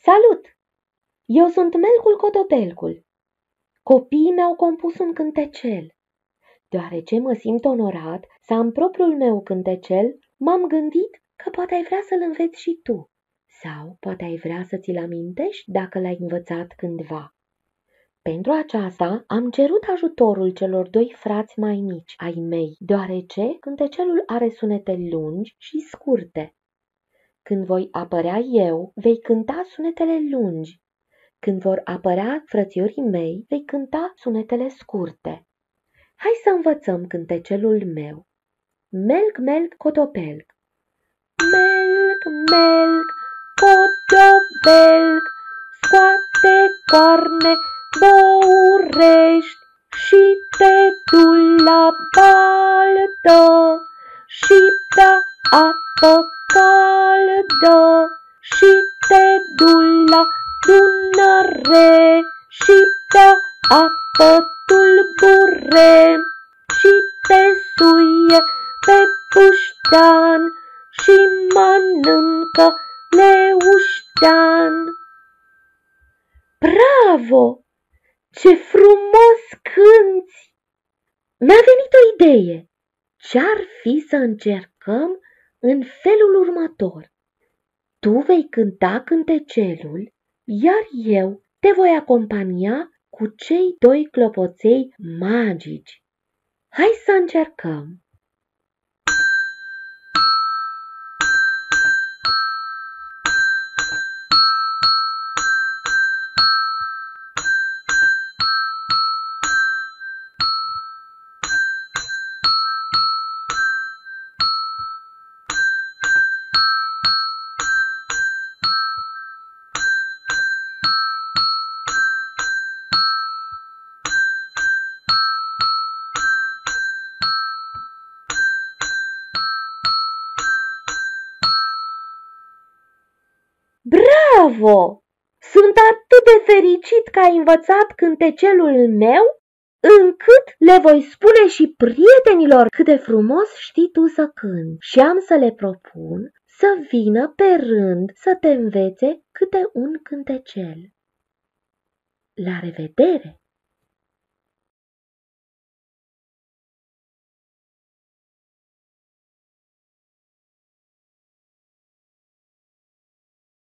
Salut! Eu sunt Melcul Cotopelcul. Copiii mi-au compus un cântecel. Deoarece mă simt onorat să am propriul meu cântecel, m-am gândit că poate ai vrea să-l înveți și tu. Sau poate ai vrea să ți-l amintești dacă l-ai învățat cândva. Pentru aceasta am cerut ajutorul celor doi frați mai mici ai mei, deoarece cântecelul are sunete lungi și scurte. Când voi apărea eu, vei cânta sunetele lungi. Când vor apărea frățiorii mei, vei cânta sunetele scurte. Hai să învățăm cântecelul meu. Melc, melc, cotopelc. Melc, melc, cotopelc, scoate coarne, băurești și te du la baltă și bea apă caldă și te du la Dunăre și bea apă tulbure și te suie pe puștean și mănâncă leuștean. Bravo! Ce frumos cânți! Mi-a venit o idee. Ce-ar fi să încercăm în felul următor? Tu vei cânta cântecelul, iar eu te voi acompania cu cei doi clopoței magici. Hai să încercăm! Bravo! Sunt atât de fericit că ai învățat cântecelul meu, încât le voi spune și prietenilor cât de frumos știi tu să cânti și am să le propun să vină pe rând să te învețe câte un cântecel. La revedere!